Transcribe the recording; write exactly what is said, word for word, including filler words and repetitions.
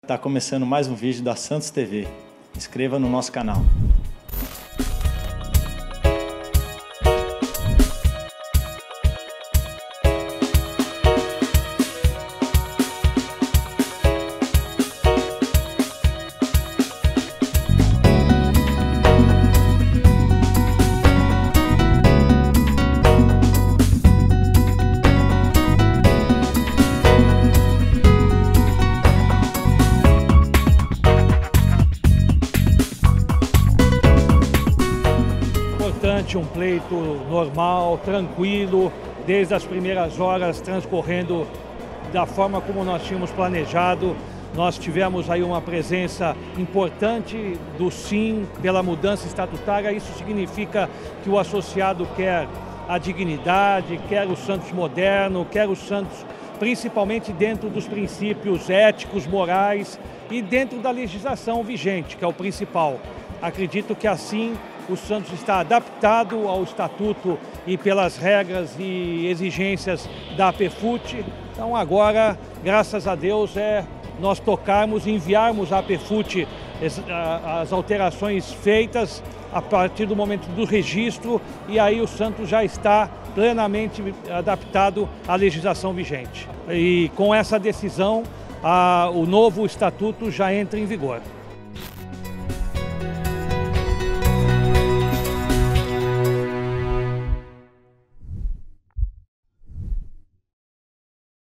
Está começando mais um vídeo da Santos T V. Inscreva no nosso canal. Um pleito normal, tranquilo, desde as primeiras horas transcorrendo da forma como nós tínhamos planejado. Nós tivemos aí uma presença importante do Sim pela mudança estatutária. Isso significa que o associado quer a dignidade, quer o Santos moderno, quer o Santos principalmente dentro dos princípios éticos, morais e dentro da legislação vigente, que é o principal. Acredito que assim o Santos está adaptado ao estatuto e pelas regras e exigências da APEFUT. Então agora, graças a Deus, é nós tocarmos e enviarmos à APEFUT as alterações feitas a partir do momento do registro, e aí o Santos já está plenamente adaptado à legislação vigente. E com essa decisão, a, o novo estatuto já entra em vigor.